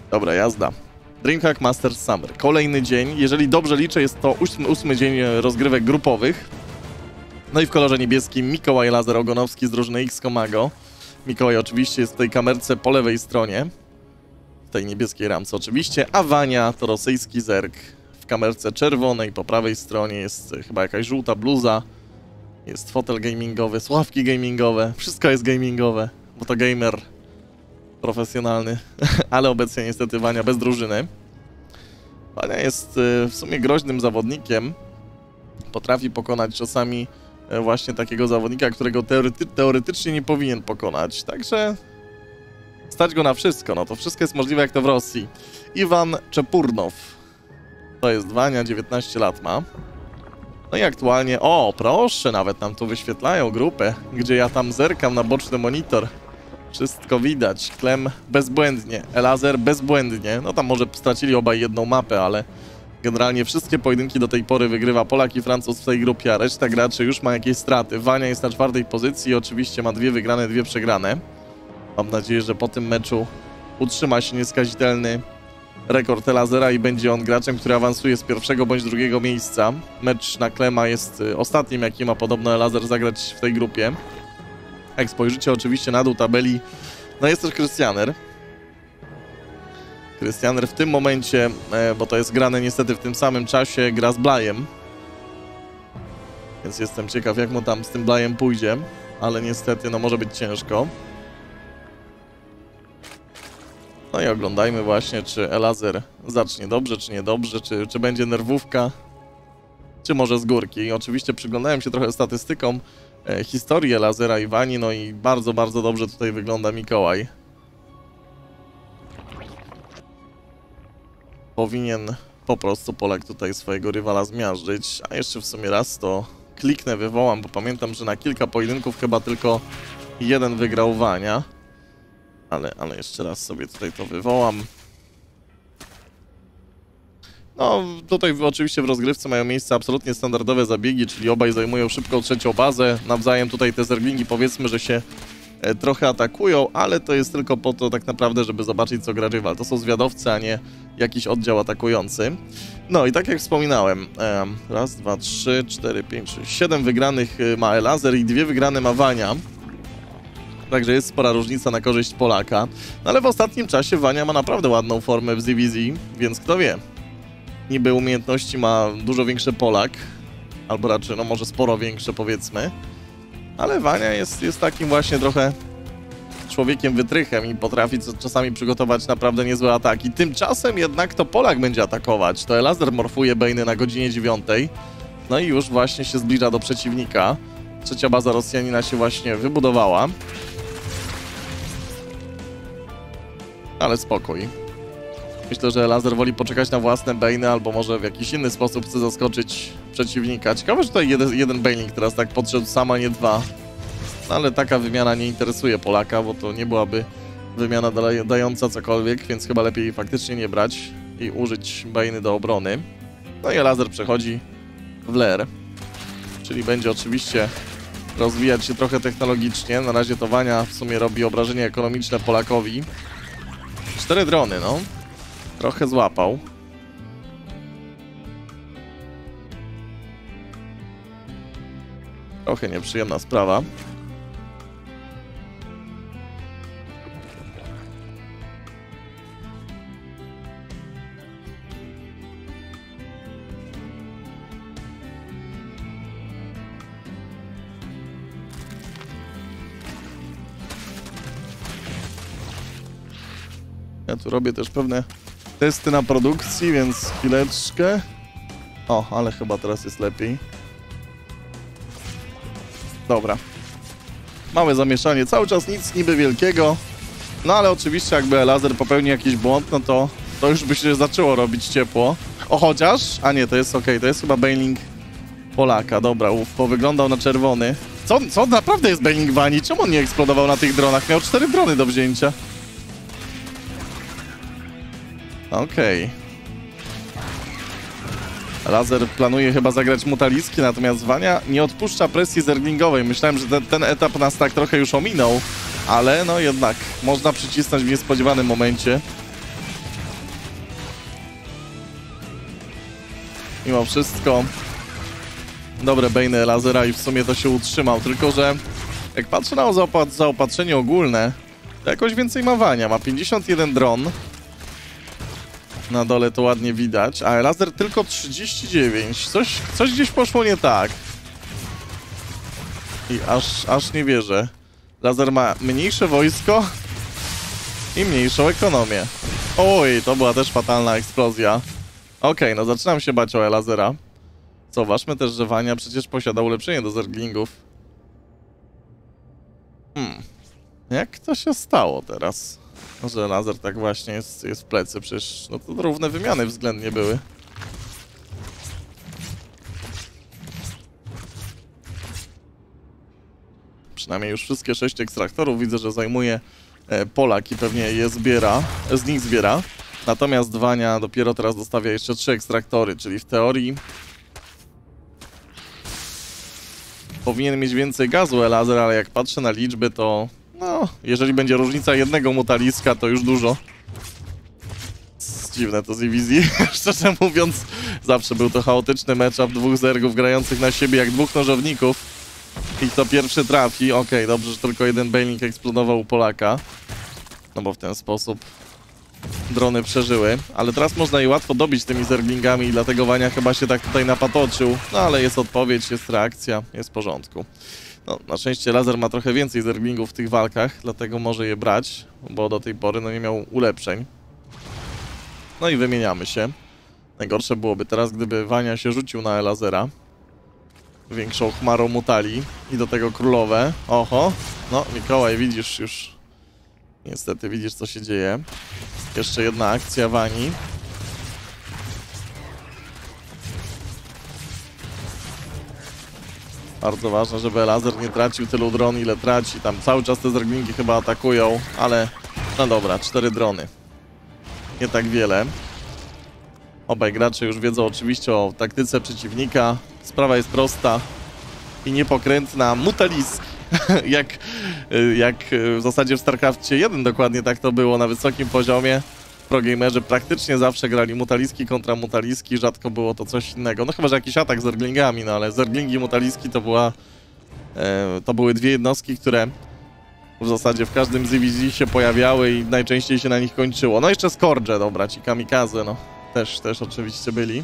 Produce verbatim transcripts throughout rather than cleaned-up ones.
Dobra, jazda. DreamHack Masters Summer. Kolejny dzień. Jeżeli dobrze liczę, jest to ósmy, ósmy dzień rozgrywek grupowych. No i w kolorze niebieskim Mikołaj Lazer-Ogonowski z drużyny X-Komago. Mikołaj oczywiście jest w tej kamerce po lewej stronie. W tej niebieskiej ramce oczywiście. A Wania to rosyjski zerk. W kamerce czerwonej po prawej stronie jest chyba jakaś żółta bluza. Jest fotel gamingowy, słuchawki gamingowe. Wszystko jest gamingowe, bo to gamer profesjonalny. Ale obecnie niestety Wania bez drużyny. Wania jest w sumie groźnym zawodnikiem. Potrafi pokonać czasami właśnie takiego zawodnika, którego teorety teoretycznie nie powinien pokonać. Także stać go na wszystko. No to wszystko jest możliwe jak to w Rosji. Iwan Czepurnow. To jest Wania, dziewiętnaście lat ma. No i aktualnie... O, proszę, nawet nam tu wyświetlają grupę, gdzie ja tam zerkam na boczny monitor. Wszystko widać. Klem bezbłędnie. Elazer bezbłędnie. No tam może stracili obaj jedną mapę, ale generalnie wszystkie pojedynki do tej pory wygrywa Polak i Francuz w tej grupie, a reszta graczy już ma jakieś straty. Wania jest na czwartej pozycji i oczywiście ma dwie wygrane, dwie przegrane. Mam nadzieję, że po tym meczu utrzyma się nieskazitelny rekord Elazera i będzie on graczem, który awansuje z pierwszego bądź drugiego miejsca. Mecz na Klema jest ostatnim, jaki ma podobno Elazer zagrać w tej grupie. Jak spojrzycie oczywiście na dół tabeli, no jest też Krystianer. Krystianer w tym momencie, bo to jest grane niestety w tym samym czasie, gra z Blajem. Więc jestem ciekaw, jak mu tam z tym Blajem pójdzie, ale niestety no może być ciężko. No i oglądajmy właśnie, czy Elazer zacznie dobrze, czy niedobrze, czy, czy będzie nerwówka, czy może z górki. I oczywiście przyglądałem się trochę statystykom e, historii Elazera i Wani, no i bardzo, bardzo dobrze tutaj wygląda Mikołaj. Powinien po prostu Polak tutaj swojego rywala zmiażdżyć, a jeszcze w sumie raz to kliknę, wywołam, bo pamiętam, że na kilka pojedynków chyba tylko jeden wygrał Wania. Ale, ale jeszcze raz sobie tutaj to wywołam. No, tutaj oczywiście w rozgrywce mają miejsce absolutnie standardowe zabiegi, czyli obaj zajmują szybką trzecią bazę. Nawzajem tutaj te zerglingi powiedzmy, że się e, trochę atakują, ale to jest tylko po to tak naprawdę, żeby zobaczyć, co gra rywal. To są zwiadowcy, a nie jakiś oddział atakujący. No i tak jak wspominałem, e, raz, dwa, trzy, cztery, pięć, sześć, siedem wygranych ma Elazer i dwie wygrane ma Wania. Także jest spora różnica na korzyść Polaka. No ale w ostatnim czasie Wania ma naprawdę ładną formę w Z V Z, więc kto wie. Niby umiejętności ma dużo większe Polak, albo raczej, no może sporo większe powiedzmy. Ale Wania jest, jest takim właśnie trochę człowiekiem wytrychem i potrafi czasami przygotować naprawdę niezłe ataki. Tymczasem jednak to Polak będzie atakować. To Elazer morfuje Bejny na godzinie dziewiątej. No i już właśnie się zbliża do przeciwnika. Trzecia baza Rosjanina się właśnie wybudowała. Ale spokój. Myślę, że Elazer woli poczekać na własne Bejny, albo może w jakiś inny sposób chce zaskoczyć przeciwnika. Ciekawe, że tutaj jeden, jeden Bejnik teraz tak podszedł sam, a nie dwa. No, ale taka wymiana nie interesuje Polaka, bo to nie byłaby wymiana dająca cokolwiek, więc chyba lepiej faktycznie nie brać i użyć Bejny do obrony. No i Elazer przechodzi w Lair, czyli będzie oczywiście rozwijać się trochę technologicznie. Na razie to Wania w sumie robi obrażenia ekonomiczne Polakowi. Cztery drony, no. Trochę złapał. Trochę nieprzyjemna sprawa. Ja tu robię też pewne testy na produkcji, więc chwileczkę. O, ale chyba teraz jest lepiej. Dobra. Małe zamieszanie, cały czas nic niby wielkiego. No ale oczywiście jakby Elazer popełnił jakiś błąd, no to to już by się zaczęło robić ciepło. O, chociaż... A nie, to jest ok, to jest chyba Bailing Polaka. Dobra, uf, powyglądał na czerwony. Co, co naprawdę jest Bailing Wani? Czemu on nie eksplodował na tych dronach? Miał cztery drony do wzięcia. Okej. Okay. Elazer planuje chyba zagrać Mutaliski, natomiast Wania nie odpuszcza presji zerglingowej. Myślałem, że ten, ten etap nas tak trochę już ominął, ale no jednak można przycisnąć w niespodziewanym momencie. Mimo wszystko dobre bejny Elazera i w sumie to się utrzymał, tylko że jak patrzę na zaopat zaopatrzenie ogólne, to jakoś więcej ma Wania. Ma pięćdziesiąt jeden dron. Na dole to ładnie widać, a Elazer tylko trzydzieści dziewięć. Coś, coś gdzieś poszło nie tak. I aż, aż nie wierzę. Lazer ma mniejsze wojsko i mniejszą ekonomię. Oj, to była też fatalna eksplozja. Okej, okay, no zaczynam się bać o Elazera. Zauważmy też, że Wania przecież posiada ulepszenie do zerglingów. Hmm. Jak to się stało teraz? Że Elazer tak właśnie jest, jest w plecy, przecież no to równe wymiany względnie były. Przynajmniej już wszystkie sześć ekstraktorów widzę, że zajmuje e, Polak i pewnie je zbiera, z nich zbiera. Natomiast Wania dopiero teraz dostawia jeszcze trzy ekstraktory, czyli w teorii powinien mieć więcej gazu Elazer, ale jak patrzę na liczby, to no, jeżeli będzie różnica jednego mutaliska, to już dużo. Dziwne to z Eevee. Szczerze mówiąc, zawsze był to chaotyczny matchup dwóch zergów grających na siebie jak dwóch nożowników. I kto pierwszy trafi, okej, okay, dobrze, że tylko jeden Baneling eksplodował u Polaka. No bo w ten sposób drony przeżyły. Ale teraz można je łatwo dobić tymi zerglingami i dlatego Wania chyba się tak tutaj napatoczył. No ale jest odpowiedź, jest reakcja, jest w porządku. No, na szczęście Lazer ma trochę więcej zerglingów w tych walkach, dlatego może je brać, bo do tej pory no nie miał ulepszeń. No i wymieniamy się. Najgorsze byłoby teraz, gdyby Wania się rzucił na Elazera większą chmarą mutali i do tego królowe. Oho, no Mikołaj, widzisz już, niestety widzisz, co się dzieje. Jeszcze jedna akcja Wani. Bardzo ważne, żeby Elazer nie tracił tylu dron, ile traci. Tam cały czas te zerglingi chyba atakują, ale no dobra, cztery drony. Nie tak wiele. Obaj gracze już wiedzą oczywiście o taktyce przeciwnika. Sprawa jest prosta i niepokrętna. Mutalisk. jak, jak w zasadzie w StarCraftie jeden dokładnie tak to było na wysokim poziomie. Progamerzy praktycznie zawsze grali mutaliski kontra mutaliski, rzadko było to coś innego. No chyba, że jakiś atak z zerglingami, no ale zerglingi i mutaliski to była... E, to były dwie jednostki, które w zasadzie w każdym z dywizji się pojawiały i najczęściej się na nich kończyło. No jeszcze Scourge, dobra, ci kamikaze, no też, też oczywiście byli.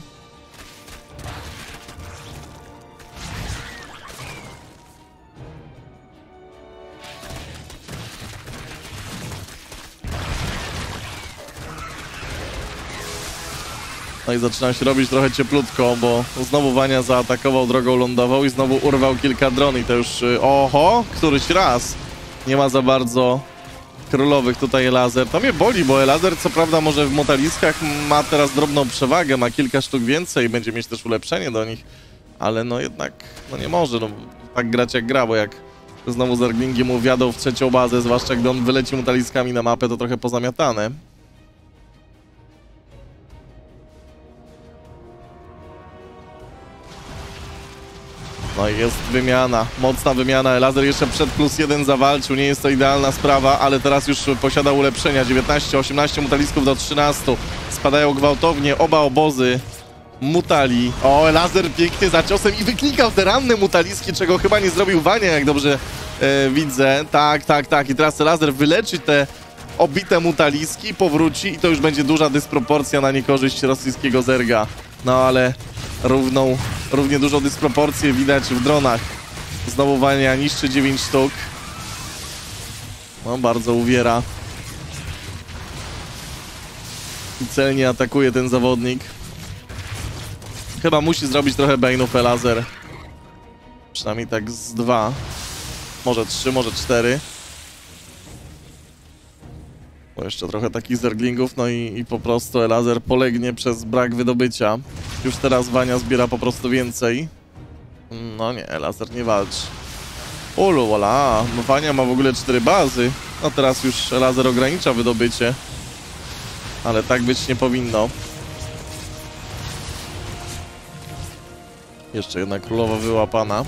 No i zaczyna się robić trochę cieplutko, bo znowu Wania zaatakował drogą lądową i znowu urwał kilka dron i to już... Oho, któryś raz nie ma za bardzo królowych tutaj Elazer. To mnie boli, bo Elazer co prawda może w mutaliskach ma teraz drobną przewagę, ma kilka sztuk więcej, będzie mieć też ulepszenie do nich, ale no jednak no nie może no, tak grać jak gra, bo jak znowu zerglingi mu wjadą w trzecią bazę, zwłaszcza gdy on wyleci mutaliskami na mapę, to trochę pozamiatane. No i jest wymiana, mocna wymiana. Elazer jeszcze przed plus jeden zawalczył, nie jest to idealna sprawa, ale teraz już posiada ulepszenia. dziewiętnaście, osiemnaście mutalisków do trzynastu. Spadają gwałtownie oba obozy mutali. O, Elazer pięknie za ciosem i wyklikał te ranne mutaliski, czego chyba nie zrobił Wania, jak dobrze e, widzę. Tak, tak, tak. I teraz Elazer wyleczy te obite mutaliski, powróci i to już będzie duża dysproporcja na niekorzyść rosyjskiego zerga. No ale równą, równie dużą dysproporcję widać w dronach. Znowu Wania niszczy dziewięć sztuk. No bardzo uwiera. I celnie atakuje ten zawodnik. Chyba musi zrobić trochę bane'ów Elazer. Przynajmniej tak z dwa. Może trzy, może cztery. Bo jeszcze trochę takich zerglingów, no i, i po prostu Elazer polegnie przez brak wydobycia. Już teraz Wania zbiera po prostu więcej. No nie, Elazer nie walczy. Ulu, wola, Wania ma w ogóle cztery bazy. No teraz już Elazer ogranicza wydobycie. Ale tak być nie powinno. Jeszcze jedna królowa wyłapana.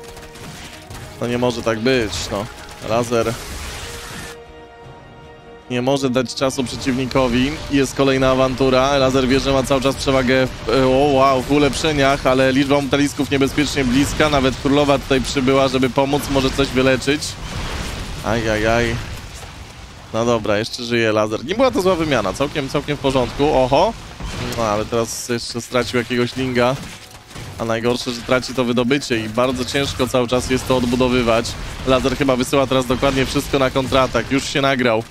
No nie może tak być, no. Elazer Nie może dać czasu przeciwnikowi. Jest kolejna awantura. Laser wie, że ma cały czas przewagę w, o, wow, w ulepszeniach, ale liczba mutalisków niebezpiecznie bliska. Nawet królowa tutaj przybyła, żeby pomóc, może coś wyleczyć. Ajajaj. No dobra, jeszcze żyje Laser. Nie była to zła wymiana, całkiem, całkiem w porządku. Oho. No ale teraz jeszcze stracił jakiegoś linga. A najgorsze, że traci to wydobycie i bardzo ciężko cały czas jest to odbudowywać. Laser chyba wysyła teraz dokładnie wszystko na kontratak. Już się nagrał.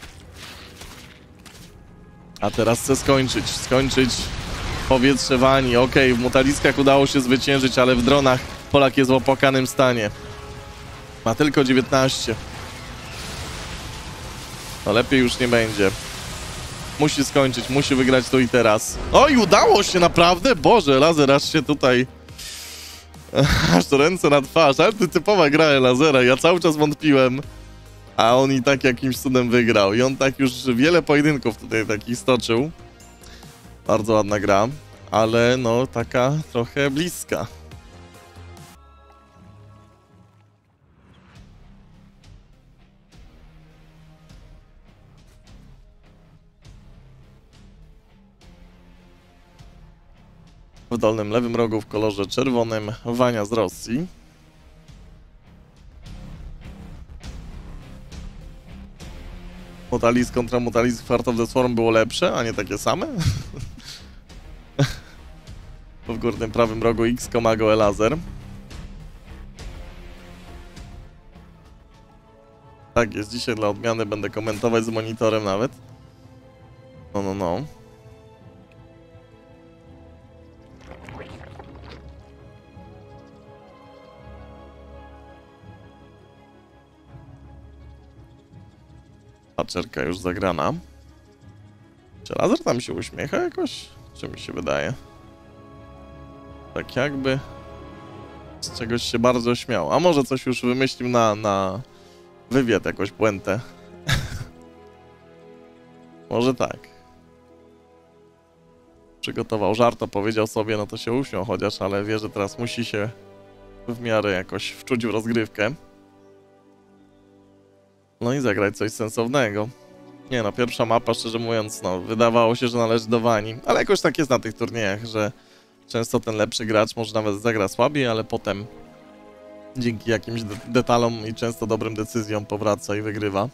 A teraz chce skończyć. Skończyć powietrze Wani. Okej, w mutaliskach udało się zwyciężyć, ale w dronach Polak jest w opłakanym stanie. Ma tylko dziewiętnaście. No lepiej już nie będzie. Musi skończyć, musi wygrać tu i teraz. Oj, udało się naprawdę! Boże, Laser aż się tutaj... Aż to ręce na twarz. Ale to typowa gra Lazera. Ja cały czas wątpiłem. A on i tak jakimś cudem wygrał. I on tak już wiele pojedynków tutaj takich stoczył. Bardzo ładna gra. Ale no, taka trochę bliska. W dolnym lewym rogu w kolorze czerwonym Wania z Rosji. Mutalis kontra Mutalis Heart of the Swarm było lepsze, a nie takie same? W górnym prawym rogu X Komago Laser. Tak jest, dzisiaj dla odmiany będę komentować z monitorem nawet. No, no, no. Paczerka już zagrana. Czy Laser tam się uśmiecha jakoś? Czy mi się wydaje? Tak jakby z czegoś się bardzo śmiał. A może coś już wymyślił na, na wywiad, jakąś puentę. Może tak. Przygotował żart, opowiedział sobie, no to się uśmiał chociaż, ale wie, że teraz musi się w miarę jakoś wczuć w rozgrywkę. No i zagrać coś sensownego. Nie no, pierwsza mapa, szczerze mówiąc, no, wydawało się, że należy do Wani. Ale jakoś tak jest na tych turniejach, że często ten lepszy gracz może nawet zagra słabiej, ale potem dzięki jakimś de detalom i często dobrym decyzjom powraca i wygrywa.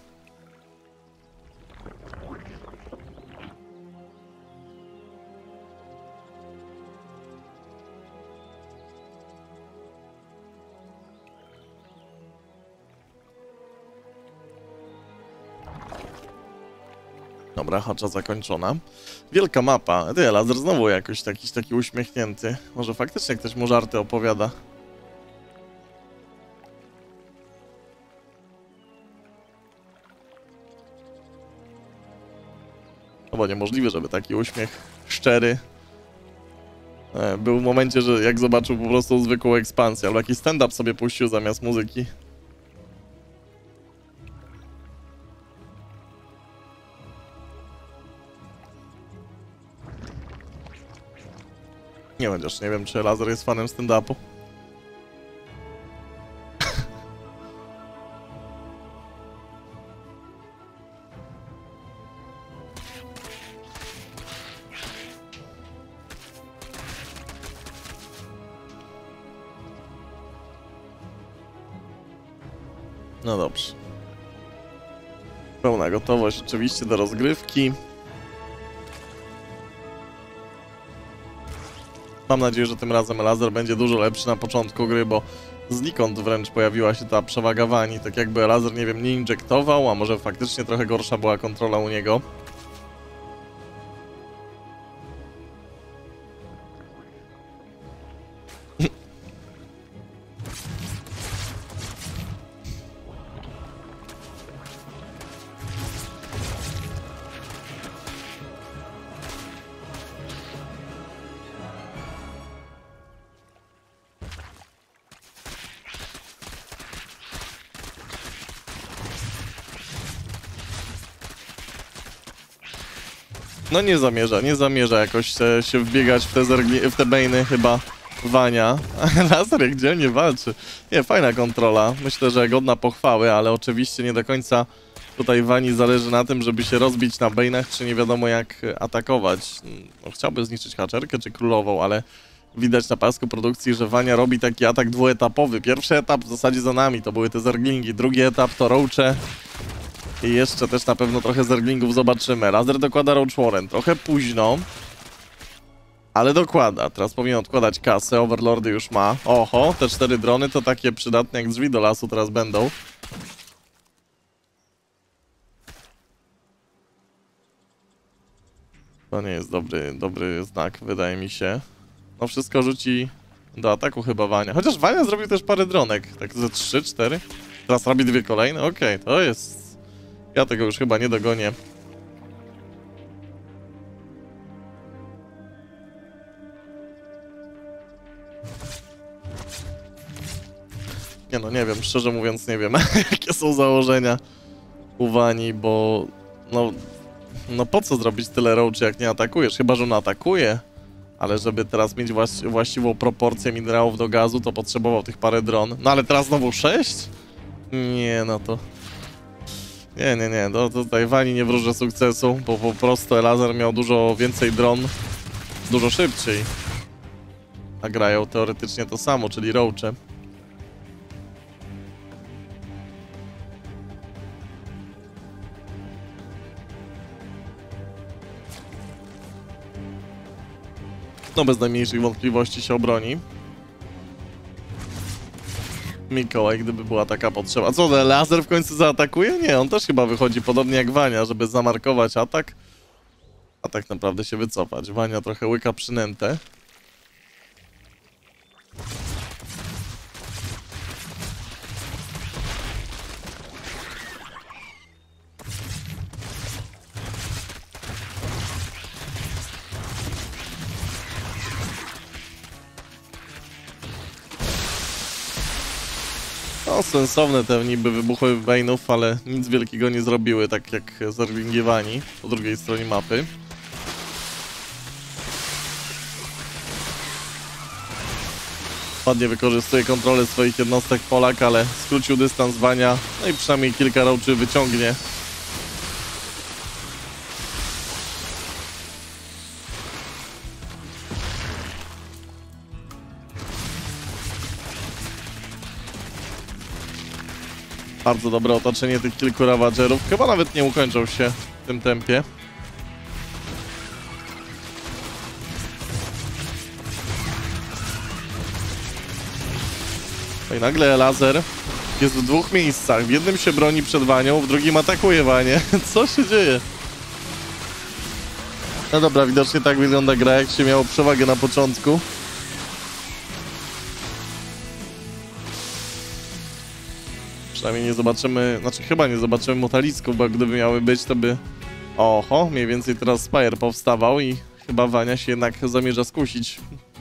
Dobra, hacza zakończona. Wielka mapa. Ty, Laser znowu jakoś taki, taki uśmiechnięty. Może faktycznie ktoś mu żarty opowiada. No bo niemożliwe, żeby taki uśmiech szczery e, był w momencie, że jak zobaczył po prostu zwykłą ekspansję, albo jakiś stand-up sobie puścił zamiast muzyki. Nie, chociaż nie wiem, czy Laser jest fanem stand-upu. No dobrze. Pełna gotowość oczywiście do rozgrywki. Mam nadzieję, że tym razem Laser będzie dużo lepszy na początku gry, bo znikąd wręcz pojawiła się ta przewaga Wani. Tak jakby Laser, nie wiem, nie injektował, a może faktycznie trochę gorsza była kontrola u niego. No nie zamierza, nie zamierza jakoś się, się wbiegać w te, zergli, w te bejny chyba Wania. Laser jak dzielnie walczy. Nie, fajna kontrola. Myślę, że godna pochwały, ale oczywiście nie do końca Tutaj Wani zależy na tym, żeby się rozbić na Bane'ach, czy nie wiadomo jak atakować. No, chciałby zniszczyć haczerkę czy królową, ale widać na pasku produkcji, że Wania robi taki atak dwuetapowy. Pierwszy etap w zasadzie za nami, to były te zerglingi. Drugi etap to roache. I jeszcze też na pewno trochę zerglingów zobaczymy. Laser dokłada Roach Warren, trochę późno. Ale dokłada. Teraz powinien odkładać kasę, Overlordy już ma. Oho, te cztery drony to takie przydatne jak drzwi do lasu teraz będą. To nie jest dobry, dobry znak, wydaje mi się. No wszystko rzuci do ataku chyba Wania. Chociaż Wania zrobił też parę dronek. Tak ze trzy, cztery. Teraz robi dwie kolejne. Okej, okay, to jest... Ja tego już chyba nie dogonię. Nie no, nie wiem, szczerze mówiąc nie wiem, jakie są założenia u Wani, bo... No... No po co zrobić tyle roachy, jak nie atakujesz? Chyba że on atakuje. Ale żeby teraz mieć właś właściwą proporcję minerałów do gazu, to potrzebował tych parę dron. No ale teraz znowu sześć? Nie, no to... Nie, nie, nie, to tutaj Wani nie wróżę sukcesu, bo po prostu Elazer miał dużo więcej dron, dużo szybciej. A grają teoretycznie to samo, czyli roache. No bez najmniejszych wątpliwości się obroni. Mikołaj, gdyby była taka potrzeba. Co, Laser w końcu zaatakuje? Nie, on też chyba wychodzi podobnie jak Wania, żeby zamarkować atak. A tak naprawdę się wycofać. Wania trochę łyka przynętę. No, sensowne te niby wybuchy Bane'ów, ale nic wielkiego nie zrobiły, tak jak zerglingi Wani po drugiej stronie mapy. Ładnie wykorzystuje kontrolę swoich jednostek Polak, ale skrócił dystans Wania, no i przynajmniej kilka roachy wyciągnie. Bardzo dobre otoczenie tych kilku Ravagerów. Chyba nawet nie ukończą się w tym tempie. No i nagle laser jest w dwóch miejscach. W jednym się broni przed Wanią, w drugim atakuje Wanię. Co się dzieje? No dobra, widocznie tak wygląda gra, jak się miało przewagę na początku. Przynajmniej nie zobaczymy, znaczy chyba nie zobaczymy mutalisków, bo gdyby miały być, to by... Oho, mniej więcej teraz Spire powstawał i chyba Wania się jednak zamierza skusić.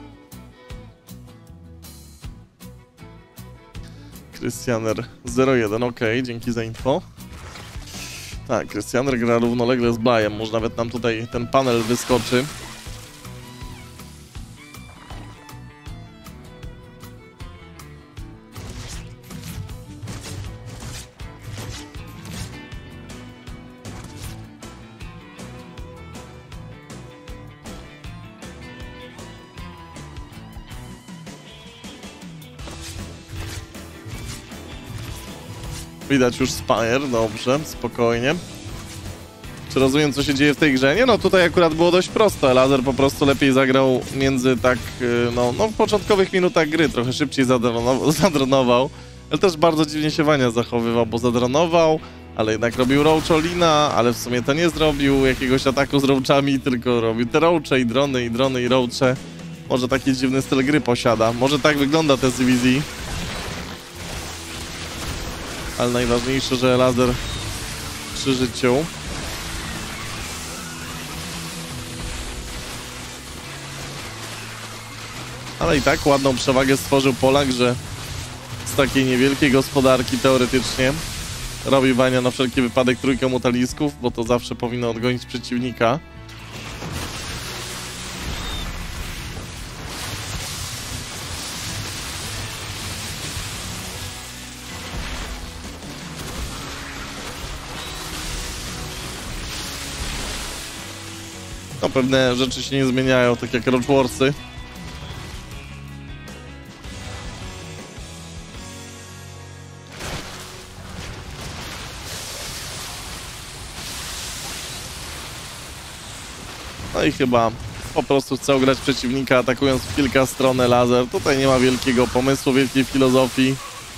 Krystianer zero jeden, ok, dzięki za info. Tak, Krystianer gra równolegle z Blajem, może nawet nam tutaj ten panel wyskoczy. Widać już Spire, dobrze, spokojnie. Czy rozumiem, co się dzieje w tej grze? Nie, no tutaj akurat było dość prosto. Laser po prostu lepiej zagrał między tak, no, no w początkowych minutach gry. Trochę szybciej zadronował, zadronował. Ale też bardzo dziwnie się Wania zachowywał, bo zadronował, ale jednak robił roacholina, ale w sumie to nie zrobił jakiegoś ataku z roachami, tylko robił te roache i drony, i drony, i roache. Może taki dziwny styl gry posiada. Może tak wygląda te C V Z. Ale najważniejsze, że laser przy życiu. Ale i tak ładną przewagę stworzył Polak, że z takiej niewielkiej gospodarki teoretycznie robi Wania na wszelki wypadek trójkę mutalisków, bo to zawsze powinno odgonić przeciwnika. No pewne rzeczy się nie zmieniają, tak jak Roachwarsy. No i chyba po prostu chcą grać przeciwnika, atakując w kilka stron laser. Tutaj nie ma wielkiego pomysłu, wielkiej filozofii.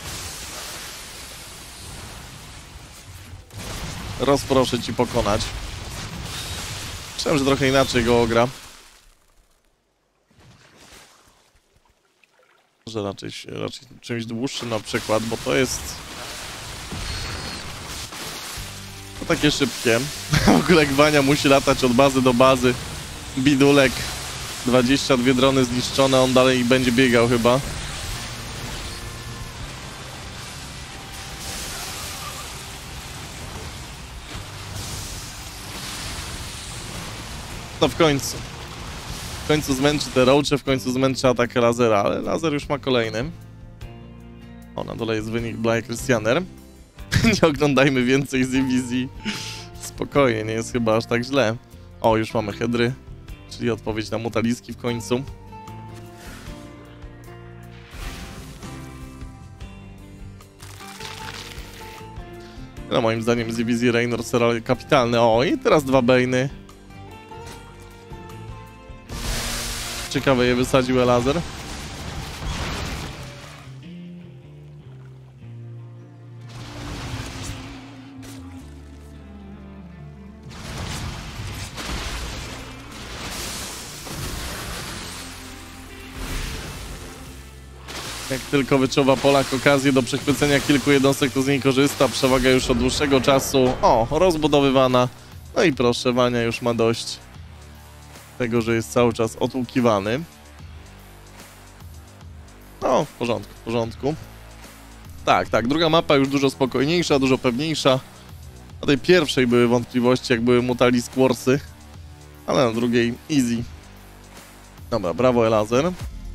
Rozproszę ci pokonać. Myślałem, że trochę inaczej go ogra. Może raczej, raczej czymś dłuższym na przykład, bo to jest... To takie szybkie. W ogóle Gwania musi latać od bazy do bazy. Bidulek. dwadzieścia dwie drony zniszczone, on dalej będzie biegał chyba. No w końcu. W końcu zmęczy te roache, w końcu zmęczy atak lasera, ale laser już ma kolejny. O, na dole jest wynik Bly Christianer. Nie oglądajmy więcej z Eevee. Spokojnie, nie jest chyba aż tak źle. O, już mamy Hedry, czyli odpowiedź na mutaliski w końcu. No moim zdaniem z Eevee Raynor serial kapitalny. O, i teraz dwa Bane'y. Ciekawe je wysadził laser. Jak tylko wyczuwa Polak okazję do przechwycenia kilku jednostek, to z niej korzysta. Przewaga już od dłuższego czasu. O, rozbudowywana. No i proszę, Wania już ma dość tego, że jest cały czas otłukiwany. No, w porządku, w porządku. Tak, tak, druga mapa już dużo spokojniejsza, dużo pewniejsza. Na tej pierwszej były wątpliwości, jak były Mutalisk Warsy, ale na drugiej easy. Dobra, brawo Elazer.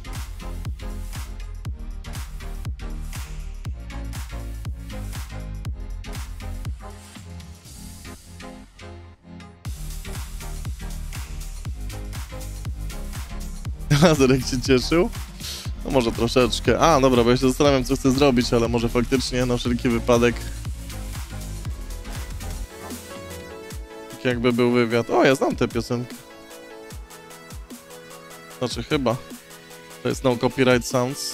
Lazerek się cieszył? No może troszeczkę. A, dobra, bo ja się zastanawiam, co chcę zrobić, ale może faktycznie na wszelki wypadek. Tak jakby był wywiad. O, ja znam tę piosenkę. Znaczy chyba. To jest No Copyright Sounds.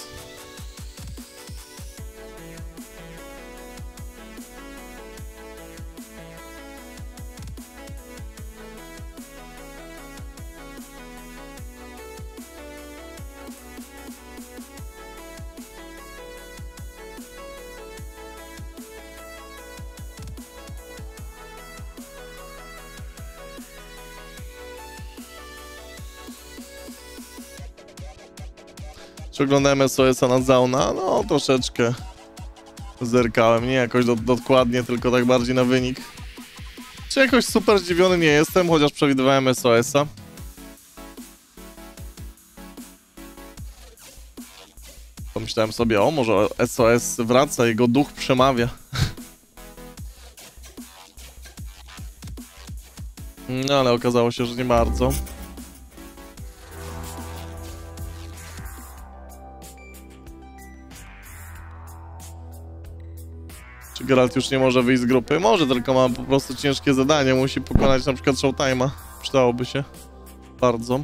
Czy oglądałem S O S-a na Zauna? No, troszeczkę zerkałem. Nie jakoś do, dokładnie, tylko tak bardziej na wynik. Czy jakoś super zdziwiony nie jestem, chociaż przewidywałem S O S-a. Pomyślałem sobie, o, może S O S wraca, jego duch przemawia. No, ale okazało się, że nie bardzo. Czy Geralt już nie może wyjść z grupy? Może, tylko ma po prostu ciężkie zadanie. Musi pokonać na przykład Showtime'a. Przydałoby się. Bardzo.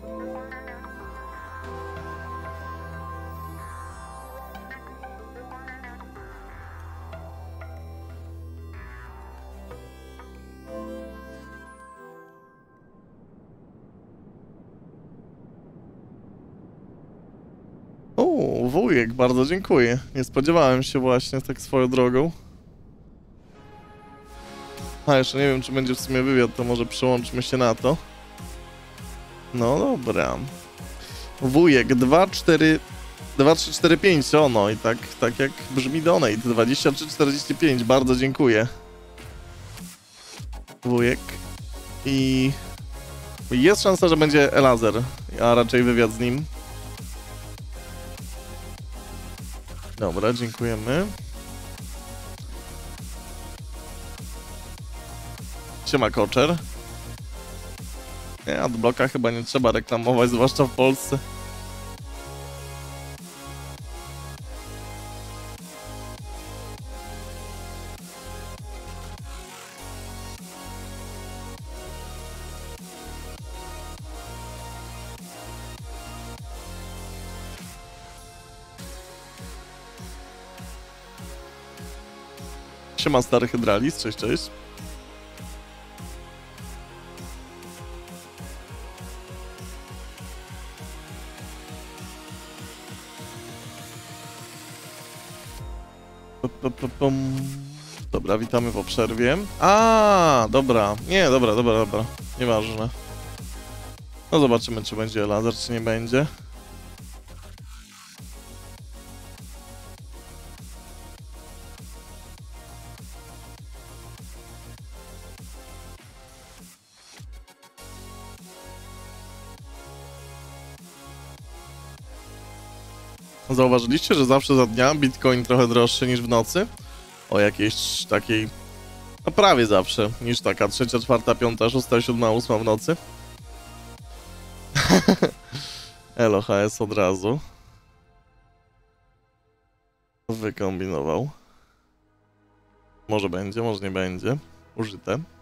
O, wujek, bardzo dziękuję. Nie spodziewałem się właśnie tak swoją drogą. A, jeszcze nie wiem, czy będzie w sumie wywiad, to może przełączmy się na to. No dobra. Wujek, dwa, cztery, dwa, trzy, cztery, pięć, o no i tak, tak jak brzmi donate, dwadzieścia trzy, czterdzieści pięć, bardzo dziękuję. Wujek. I... jest szansa, że będzie Elazer, a raczej wywiad z nim. Dobra, dziękujemy. Siema, Koczer. Nie, adblocka chyba nie trzeba reklamować, zwłaszcza w Polsce. Siema, stary Hydralis, cześć, cześć. Dobra, witamy po przerwie. A, dobra. Nie, dobra, dobra, dobra. Nieważne. No zobaczymy, czy będzie laser, czy nie będzie. Zauważyliście, że zawsze za dnia Bitcoin trochę droższy niż w nocy? O jakiejś takiej... no prawie zawsze, niż taka trzecia, czwarta, piąta, szósta, siódma, ósma w nocy. Elo, H S od razu. Wykombinował. Może będzie, może nie będzie. Użyte.